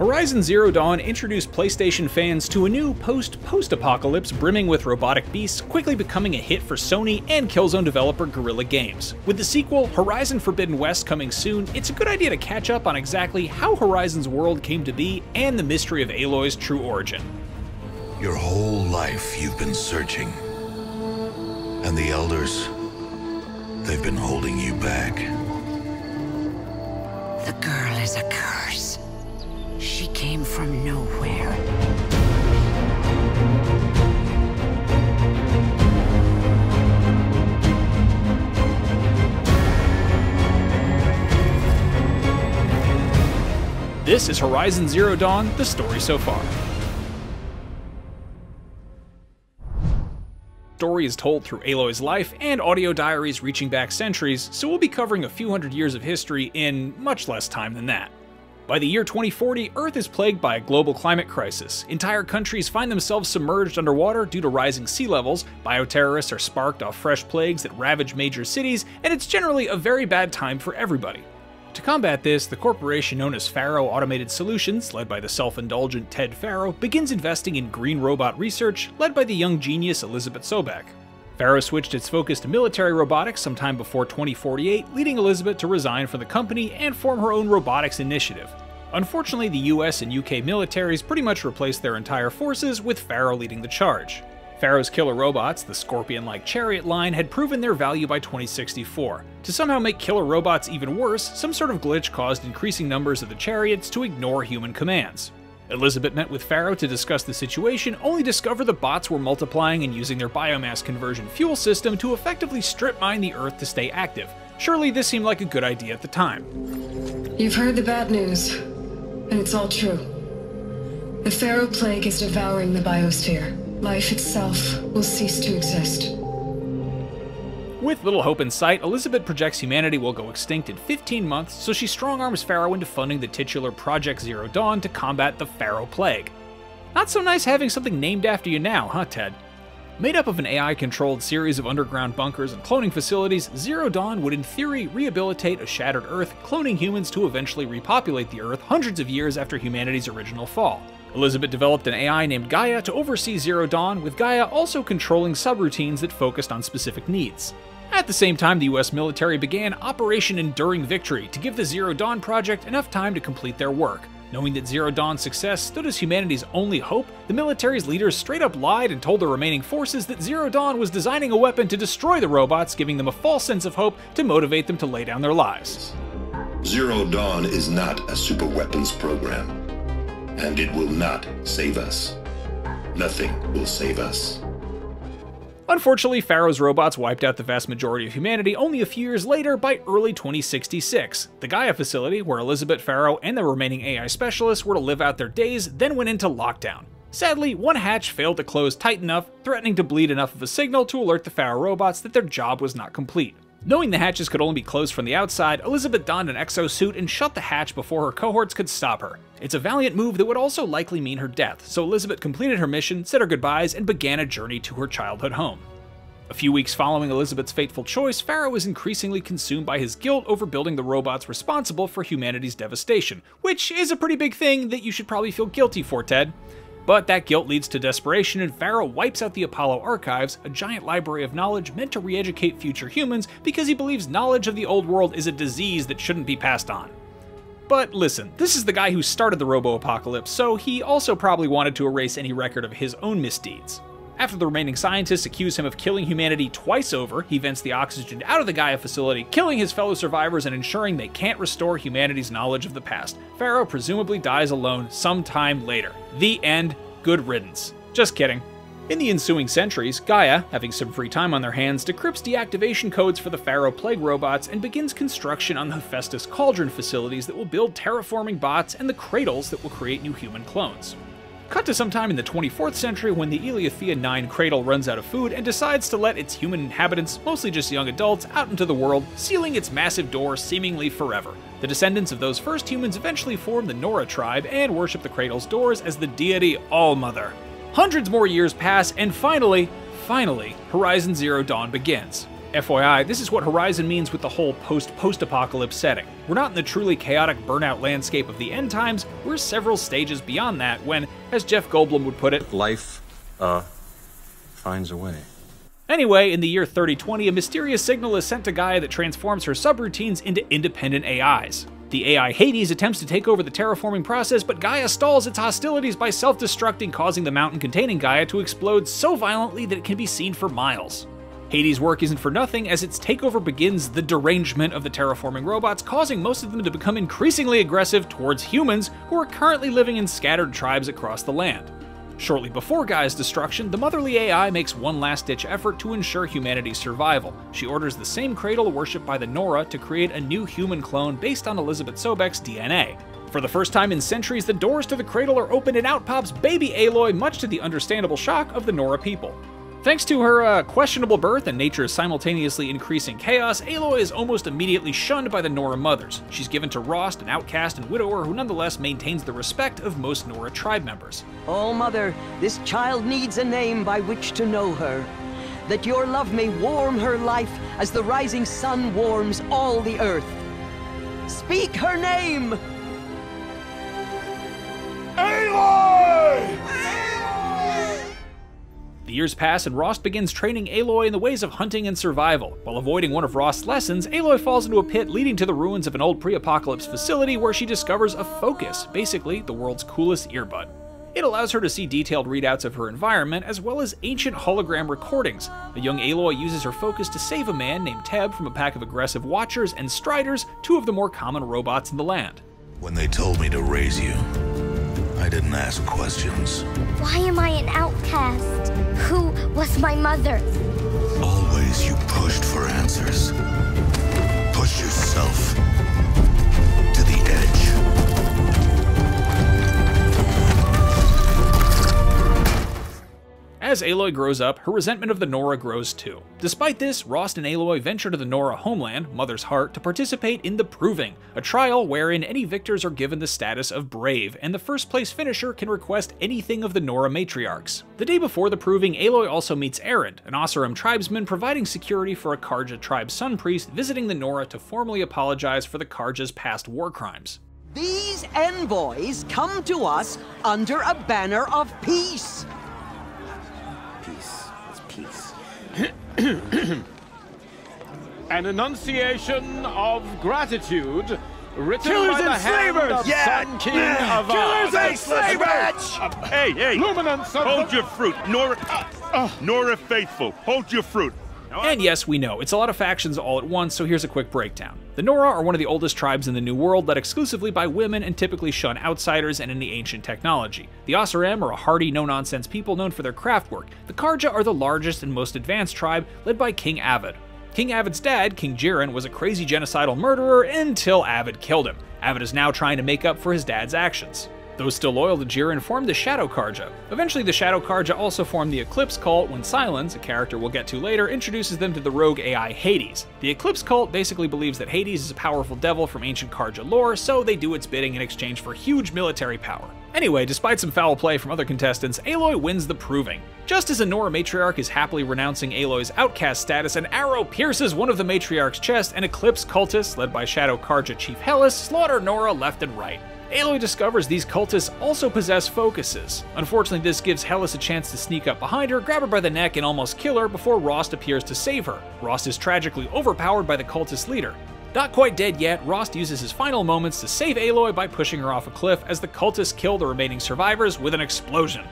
Horizon Zero Dawn introduced PlayStation fans to a new post-apocalypse brimming with robotic beasts, quickly becoming a hit for Sony and Killzone developer Guerrilla Games. With the sequel, Horizon Forbidden West, coming soon, it's a good idea to catch up on exactly how Horizon's world came to be and the mystery of Aloy's true origin. Your whole life you've been searching. And the Elders, they've been holding you back. The girl is a curse. She came from nowhere. This is Horizon Zero Dawn, the story so far. The story is told through Aloy's life and audio diaries reaching back centuries, so we'll be covering a few hundred years of history in much less time than that. By the year 2040, Earth is plagued by a global climate crisis. Entire countries find themselves submerged underwater due to rising sea levels, bioterrorists are sparked off fresh plagues that ravage major cities, and it's generally a very bad time for everybody. To combat this, the corporation known as Faro Automated Solutions, led by the self-indulgent Ted Faro, begins investing in green robot research, led by the young genius Elizabeth Sobek. Faro switched its focus to military robotics sometime before 2048, leading Elizabeth to resign from the company and form her own robotics initiative. Unfortunately, the US and UK militaries pretty much replaced their entire forces, with Faro leading the charge. Faro's killer robots, the Scorpion-like Chariot line, had proven their value by 2064. To somehow make killer robots even worse, some sort of glitch caused increasing numbers of the chariots to ignore human commands. Elizabeth met with Faro to discuss the situation, only to discover the bots were multiplying and using their biomass conversion fuel system to effectively strip mine the Earth to stay active. Surely this seemed like a good idea at the time. You've heard the bad news, and it's all true. The Faro plague is devouring the biosphere. Life itself will cease to exist. With little hope in sight, Elizabeth projects humanity will go extinct in 15 months, so she strong-arms Faro into funding the titular Project Zero Dawn to combat the Faro Plague. Not so nice having something named after you now, huh, Ted? Made up of an AI-controlled series of underground bunkers and cloning facilities, Zero Dawn would in theory rehabilitate a shattered Earth, cloning humans to eventually repopulate the Earth hundreds of years after humanity's original fall. Elizabeth developed an AI named Gaia to oversee Zero Dawn, with Gaia also controlling subroutines that focused on specific needs. At the same time, the US military began Operation Enduring Victory to give the Zero Dawn project enough time to complete their work. Knowing that Zero Dawn's success stood as humanity's only hope, the military's leaders straight up lied and told the remaining forces that Zero Dawn was designing a weapon to destroy the robots, giving them a false sense of hope to motivate them to lay down their lives. Zero Dawn is not a superweapons program, and it will not save us. Nothing will save us. Unfortunately, Faro's robots wiped out the vast majority of humanity only a few years later by early 2066. The Gaia facility, where Elizabeth, Faro, and the remaining AI specialists were to live out their days, then went into lockdown. Sadly, one hatch failed to close tight enough, threatening to bleed enough of a signal to alert the Faro robots that their job was not complete. Knowing the hatches could only be closed from the outside, Elizabeth donned an exosuit and shut the hatch before her cohorts could stop her. It's a valiant move that would also likely mean her death, so Elizabeth completed her mission, said her goodbyes, and began a journey to her childhood home. A few weeks following Elizabeth's fateful choice, Faro was increasingly consumed by his guilt over building the robots responsible for humanity's devastation, which is a pretty big thing that you should probably feel guilty for, Ted. But that guilt leads to desperation, and Faro wipes out the Apollo archives, a giant library of knowledge meant to re-educate future humans, because he believes knowledge of the old world is a disease that shouldn't be passed on. But listen, this is the guy who started the robo-apocalypse, so he also probably wanted to erase any record of his own misdeeds. After the remaining scientists accuse him of killing humanity twice over, he vents the oxygen out of the Gaia facility, killing his fellow survivors and ensuring they can't restore humanity's knowledge of the past. Faro presumably dies alone sometime later. The end. Good riddance. Just kidding. In the ensuing centuries, Gaia, having some free time on their hands, decrypts deactivation codes for the Faro Plague robots and begins construction on the Hephaestus Cauldron facilities that will build terraforming bots and the cradles that will create new human clones. Cut to sometime in the 24th century when the Eleothea 9 cradle runs out of food and decides to let its human inhabitants, mostly just young adults, out into the world, sealing its massive door seemingly forever. The descendants of those first humans eventually form the Nora tribe and worship the cradle's doors as the deity All-Mother. Hundreds more years pass, and finally, Horizon Zero Dawn begins. FYI, this is what Horizon means with the whole post-apocalypse setting. We're not in the truly chaotic burnout landscape of the end times, we're several stages beyond that when, as Jeff Goldblum would put it, life, finds a way. Anyway, in the year 3020, a mysterious signal is sent to Gaia that transforms her subroutines into independent AIs. The AI Hades attempts to take over the terraforming process, but Gaia stalls its hostilities by self-destructing, causing the mountain containing Gaia to explode so violently that it can be seen for miles. Hades' work isn't for nothing, as its takeover begins the derangement of the terraforming robots, causing most of them to become increasingly aggressive towards humans who are currently living in scattered tribes across the land. Shortly before Gaia's destruction, the motherly AI makes one last-ditch effort to ensure humanity's survival. She orders the same cradle worshipped by the Nora to create a new human clone based on Elizabeth Sobek's DNA. For the first time in centuries, the doors to the cradle are opened and out pops baby Aloy, much to the understandable shock of the Nora people. Thanks to her questionable birth and nature's simultaneously increasing chaos, Aloy is almost immediately shunned by the Nora mothers. She's given to Rost, an outcast and widower who nonetheless maintains the respect of most Nora tribe members. Oh, Mother, this child needs a name by which to know her. That your love may warm her life as the rising sun warms all the earth. Speak her name! Aloy! The years pass and Rost begins training Aloy in the ways of hunting and survival. While avoiding one of Rost's lessons, Aloy falls into a pit leading to the ruins of an old pre-apocalypse facility where she discovers a Focus, basically the world's coolest earbud. It allows her to see detailed readouts of her environment, as well as ancient hologram recordings. A young Aloy uses her Focus to save a man named Teb from a pack of aggressive Watchers and Striders, two of the more common robots in the land. When they told me to raise you, I didn't ask questions. Why am I an outcast? Who was my mother? Always you pushed for answers. Push yourself to the edge. As Aloy grows up, her resentment of the Nora grows too. Despite this, Rost and Aloy venture to the Nora homeland, Mother's Heart, to participate in the Proving, a trial wherein any victors are given the status of Brave, and the first place finisher can request anything of the Nora matriarchs. The day before the Proving, Aloy also meets Erend, an Oseram tribesman providing security for a Karja tribe sun priest visiting the Nora to formally apologize for the Karja's past war crimes. These envoys come to us under a banner of peace. Peace. It's peace. An enunciation of gratitude written Killers by the and hand slavers! of Sun King Avad. Killers and slavers! Hey! Luminance of Hold the... your fruit, Nora faithful. Hold your fruit. And yes, we know, it's a lot of factions all at once, so here's a quick breakdown. The Nora are one of the oldest tribes in the New World, led exclusively by women and typically shun outsiders and any ancient technology. The Oseram are a hardy, no-nonsense people known for their craft work. The Karja are the largest and most advanced tribe, led by King Avad. King Avid's dad, King Jiren, was a crazy genocidal murderer until Avad killed him. Avad is now trying to make up for his dad's actions. Those still loyal to Jiren formed the Shadow Karja. Eventually, the Shadow Karja also formed the Eclipse Cult when Silence, a character we'll get to later, introduces them to the rogue AI Hades. The Eclipse Cult basically believes that Hades is a powerful devil from ancient Karja lore, so they do its bidding in exchange for huge military power. Anyway, despite some foul play from other contestants, Aloy wins the Proving. Just as a Nora matriarch is happily renouncing Aloy's outcast status, an arrow pierces one of the matriarch's chest, and Eclipse cultists, led by Shadow Karja Chief Hellas, slaughter Nora left and right. Aloy discovers these cultists also possess focuses. Unfortunately, this gives Hellas a chance to sneak up behind her, grab her by the neck, and almost kill her before Rost appears to save her. Rost is tragically overpowered by the cultist leader. Not quite dead yet, Rost uses his final moments to save Aloy by pushing her off a cliff as the cultists kill the remaining survivors with an explosion.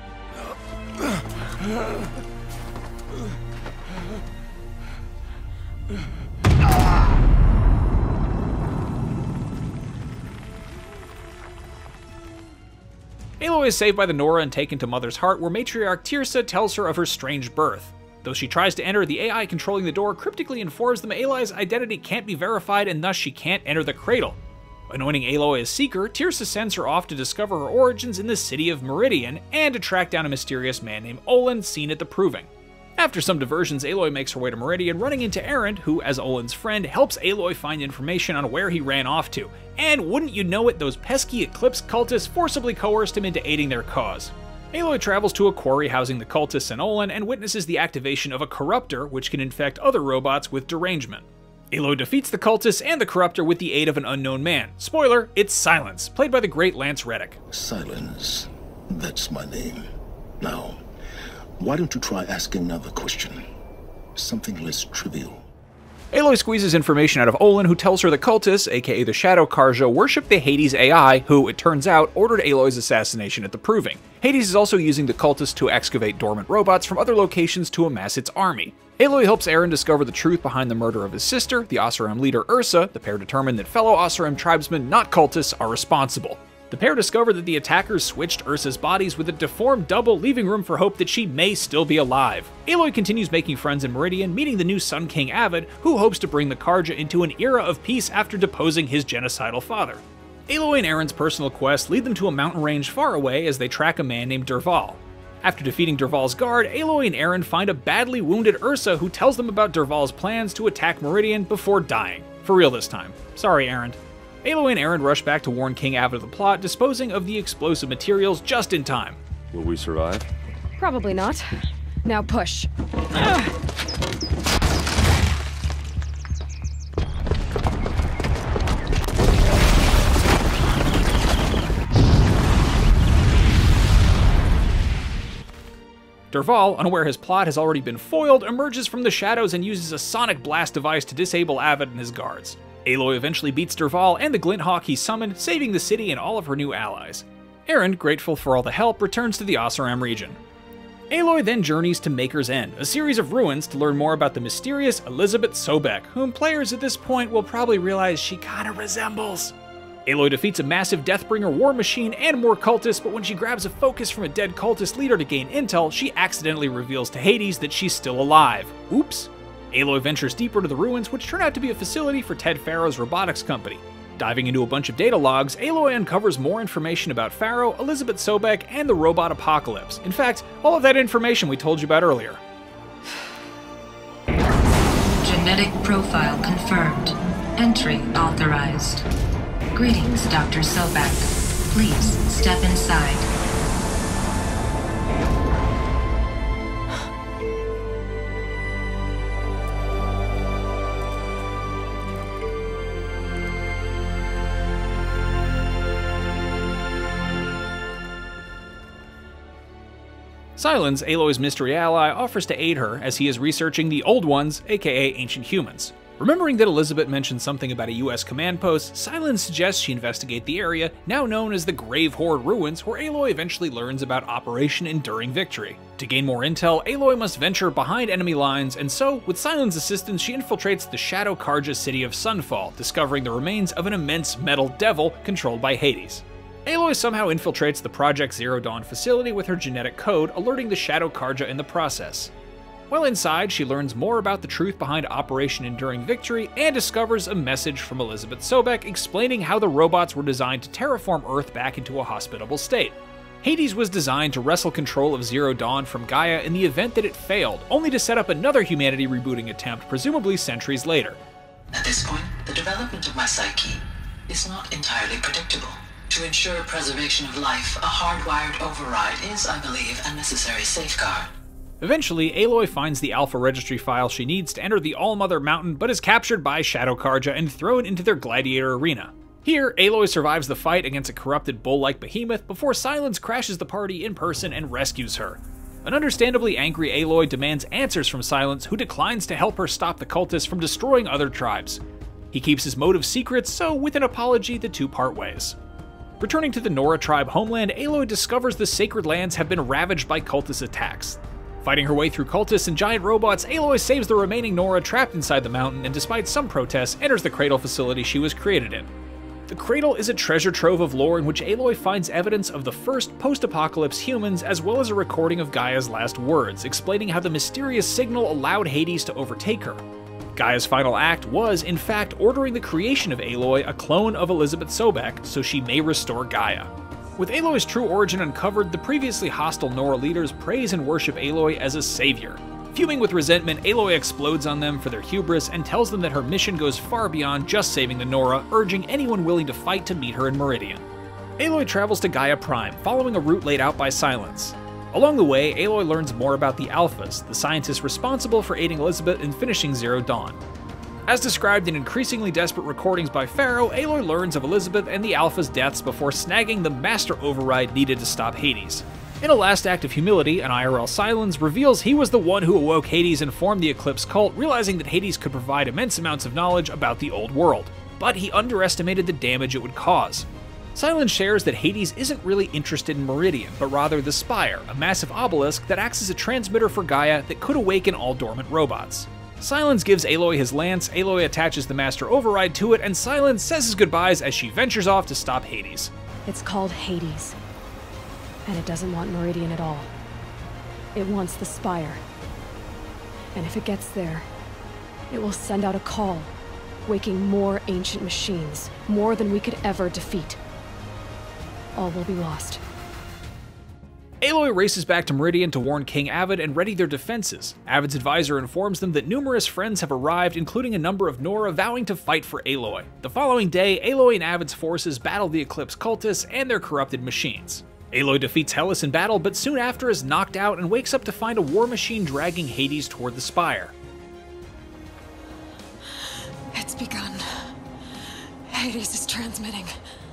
Aloy is saved by the Nora and taken to Mother's Heart, where Matriarch Tirsa tells her of her strange birth. Though she tries to enter, the AI controlling the door cryptically informs them Aloy's identity can't be verified and thus she can't enter the cradle. Anointing Aloy as Seeker, Tirsa sends her off to discover her origins in the city of Meridian and to track down a mysterious man named Olin seen at the Proving. After some diversions, Aloy makes her way to Meridian, running into Erend, who, as Olin's friend, helps Aloy find information on where he ran off to. And wouldn't you know it, those pesky Eclipse cultists forcibly coerced him into aiding their cause. Aloy travels to a quarry housing the cultists and Olin and witnesses the activation of a corruptor which can infect other robots with derangement. Aloy defeats the cultists and the corruptor with the aid of an unknown man. Spoiler, it's Silence, played by the great Lance Reddick. Silence. That's my name. Now, why don't you try asking another question? Something less trivial. Aloy squeezes information out of Olin, who tells her the cultists, aka the Shadow Karja, worship the Hades AI, who, it turns out, ordered Aloy's assassination at the Proving. Hades is also using the cultists to excavate dormant robots from other locations to amass its army. Aloy helps Eren discover the truth behind the murder of his sister, the Oseram leader Ursa. The pair determine that fellow Oseram tribesmen, not cultists, are responsible. The pair discover that the attackers switched Ursa's bodies with a deformed double, leaving room for hope that she may still be alive. Aloy continues making friends in Meridian, meeting the new Sun King Avid, who hopes to bring the Karja into an era of peace after deposing his genocidal father. Aloy and Eren's personal quest lead them to a mountain range far away as they track a man named Dervahl. After defeating Dervahl's guard, Aloy and Eren find a badly wounded Ursa who tells them about Dervahl's plans to attack Meridian before dying. For real this time. Sorry, Eren. Aloy and Eren rush back to warn King Avid of the plot, disposing of the explosive materials just in time. Will we survive? Probably not. Now push. Dervahl, unaware his plot has already been foiled, emerges from the shadows and uses a sonic blast device to disable Avid and his guards. Aloy eventually beats Dervahl and the Glint Hawk he summoned, saving the city and all of her new allies. Eren, grateful for all the help, returns to the Oseram region. Aloy then journeys to Maker's End, a series of ruins, to learn more about the mysterious Elizabeth Sobek, whom players at this point will probably realize she kinda resembles. Aloy defeats a massive Deathbringer war machine and more cultists, but when she grabs a focus from a dead cultist leader to gain intel, she accidentally reveals to Hades that she's still alive. Oops. Aloy ventures deeper into the ruins, which turn out to be a facility for Ted Farrow's robotics company. Diving into a bunch of data logs, Aloy uncovers more information about Farrow, Elizabeth Sobek, and the robot apocalypse. In fact, all of that information we told you about earlier. Genetic profile confirmed. Entry authorized. Greetings, Dr. Sobek. Please step inside. Silence, Aloy's mystery ally, offers to aid her as he is researching the Old Ones, aka Ancient Humans. Remembering that Elizabeth mentioned something about a US command post, Silence suggests she investigate the area, now known as the Grave Horde Ruins, where Aloy eventually learns about Operation Enduring Victory. To gain more intel, Aloy must venture behind enemy lines, and so, with Silence's assistance, she infiltrates the Shadow Karja city of Sunfall, discovering the remains of an immense metal devil controlled by Hades. Aloy somehow infiltrates the Project Zero Dawn facility with her genetic code, alerting the Shadow Karja in the process. While inside, she learns more about the truth behind Operation Enduring Victory and discovers a message from Elizabeth Sobek explaining how the robots were designed to terraform Earth back into a hospitable state. Hades was designed to wrestle control of Zero Dawn from Gaia in the event that it failed, only to set up another humanity rebooting attempt, presumably centuries later. At this point, the development of my psyche is not entirely predictable. To ensure preservation of life, a hardwired override is, I believe, a necessary safeguard. Eventually, Aloy finds the Alpha Registry file she needs to enter the All-Mother Mountain, but is captured by Shadow Karja and thrown into their gladiator arena. Here, Aloy survives the fight against a corrupted bull-like behemoth before Silence crashes the party in person and rescues her. An understandably angry Aloy demands answers from Silence, who declines to help her stop the cultists from destroying other tribes. He keeps his motive secret, so with an apology, the two part ways. Returning to the Nora tribe homeland, Aloy discovers the sacred lands have been ravaged by cultist attacks. Fighting her way through cultists and giant robots, Aloy saves the remaining Nora trapped inside the mountain and, despite some protests, enters the Cradle facility she was created in. The Cradle is a treasure trove of lore in which Aloy finds evidence of the first post-apocalypse humans, as well as a recording of Gaia's last words, explaining how the mysterious signal allowed Hades to overtake her. Gaia's final act was, in fact, ordering the creation of Aloy, a clone of Elizabeth Sobek, so she may restore Gaia. With Aloy's true origin uncovered, the previously hostile Nora leaders praise and worship Aloy as a savior. Fuming with resentment, Aloy explodes on them for their hubris and tells them that her mission goes far beyond just saving the Nora, urging anyone willing to fight to meet her in Meridian. Aloy travels to Gaia Prime, following a route laid out by Silence. Along the way, Aloy learns more about the Alphas, the scientists responsible for aiding Elizabeth in finishing Zero Dawn. As described in increasingly desperate recordings by Pharaoh, Aloy learns of Elizabeth and the Alphas' deaths before snagging the master override needed to stop Hades. In a last act of humility, an IRL Silence reveals he was the one who awoke Hades and formed the Eclipse cult, realizing that Hades could provide immense amounts of knowledge about the old world, but he underestimated the damage it would cause. Silence shares that Hades isn't really interested in Meridian, but rather the Spire, a massive obelisk that acts as a transmitter for Gaia that could awaken all dormant robots. Silence gives Aloy his lance, Aloy attaches the Master Override to it, and Silence says his goodbyes as she ventures off to stop Hades. It's called Hades, and it doesn't want Meridian at all. It wants the Spire. And if it gets there, it will send out a call, waking more ancient machines, more than we could ever defeat. All will be lost. Aloy races back to Meridian to warn King Avid and ready their defenses. Avid's advisor informs them that numerous friends have arrived, including a number of Nora vowing to fight for Aloy. The following day, Aloy and Avid's forces battle the Eclipse cultists and their corrupted machines. Aloy defeats Hellas in battle, but soon after is knocked out and wakes up to find a war machine dragging Hades toward the Spire. It's begun. Hades is transmitting.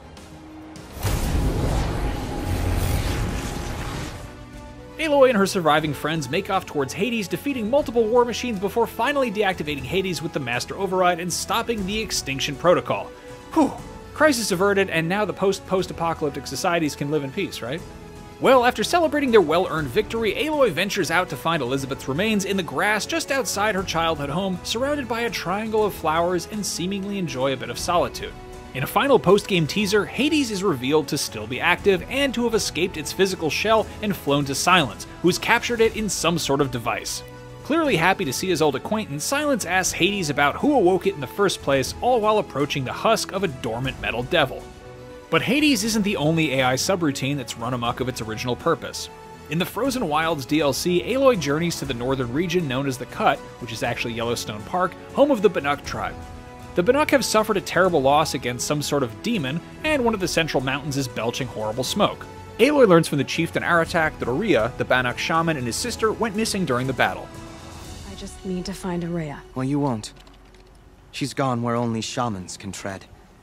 Aloy and her surviving friends make off towards Hades, defeating multiple war machines before finally deactivating Hades with the Master Override and stopping the Extinction Protocol. Whew. Crisis averted, and now the post-apocalyptic societies can live in peace, right? Well, after celebrating their well-earned victory, Aloy ventures out to find Elizabeth's remains in the grass just outside her childhood home, surrounded by a triangle of flowers, and seemingly enjoy a bit of solitude. In a final post-game teaser, Hades is revealed to still be active and to have escaped its physical shell and flown to Silence, who's captured it in some sort of device. Clearly happy to see his old acquaintance, Silence asks Hades about who awoke it in the first place, all while approaching the husk of a dormant metal devil. But Hades isn't the only AI subroutine that's run amok of its original purpose. In the Frozen Wilds DLC, Aloy journeys to the northern region known as the Cut, which is actually Yellowstone Park, home of the Banuk tribe. The Banuk have suffered a terrible loss against some sort of demon, and one of the central mountains is belching horrible smoke. Aloy learns from the chieftain Aratak that Aurea, the Banuk shaman, and his sister went missing during the battle. I just need to find Aurea. Well, you won't. She's gone where only shamans can tread.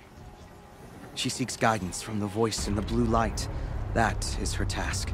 She seeks guidance from the voice in the blue light. That is her task.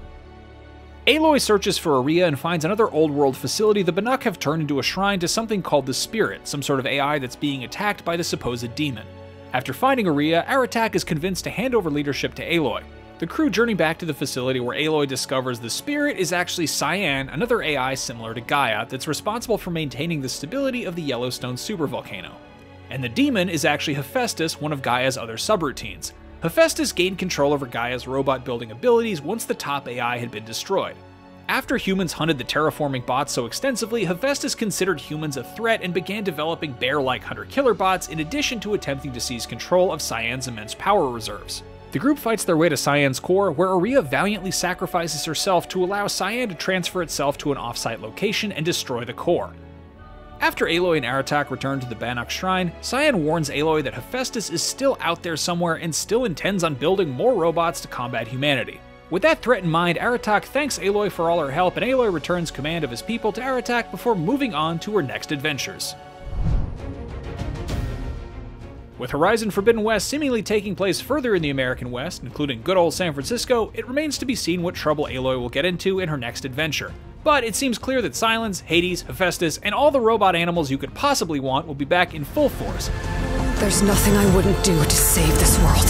Aloy searches for Aurea and finds another old-world facility the Banuk have turned into a shrine to something called the Spirit, some sort of AI that's being attacked by the supposed demon. After finding Aurea, Aratak is convinced to hand over leadership to Aloy. The crew journey back to the facility where Aloy discovers the Spirit is actually Cyan, another AI similar to Gaia that's responsible for maintaining the stability of the Yellowstone supervolcano. And the demon is actually Hephaestus, one of Gaia's other subroutines. Hephaestus gained control over Gaia's robot-building abilities once the top AI had been destroyed. After humans hunted the terraforming bots so extensively, Hephaestus considered humans a threat and began developing bear-like hunter-killer bots in addition to attempting to seize control of Cyan's immense power reserves. The group fights their way to Cyan's core, where Aurea valiantly sacrifices herself to allow Cyan to transfer itself to an off-site location and destroy the core. After Aloy and Aratak return to the Banuk Shrine, Cyan warns Aloy that Hephaestus is still out there somewhere and still intends on building more robots to combat humanity. With that threat in mind, Aratak thanks Aloy for all her help, and Aloy returns command of his people to Aratak before moving on to her next adventures. With Horizon Forbidden West seemingly taking place further in the American West, including good old San Francisco, it remains to be seen what trouble Aloy will get into in her next adventure. But it seems clear that Silence, Hades, Hephaestus, and all the robot animals you could possibly want will be back in full force. There's nothing I wouldn't do to save this world.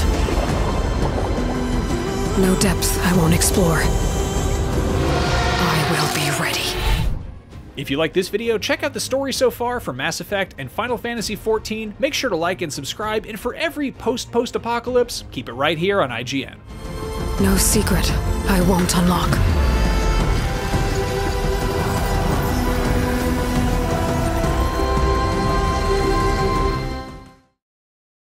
No depth I won't explore. I will be ready. If you like this video, check out the story so far for Mass Effect and Final Fantasy XIV, make sure to like and subscribe, and for every post-apocalypse, keep it right here on IGN. No secret I won't unlock.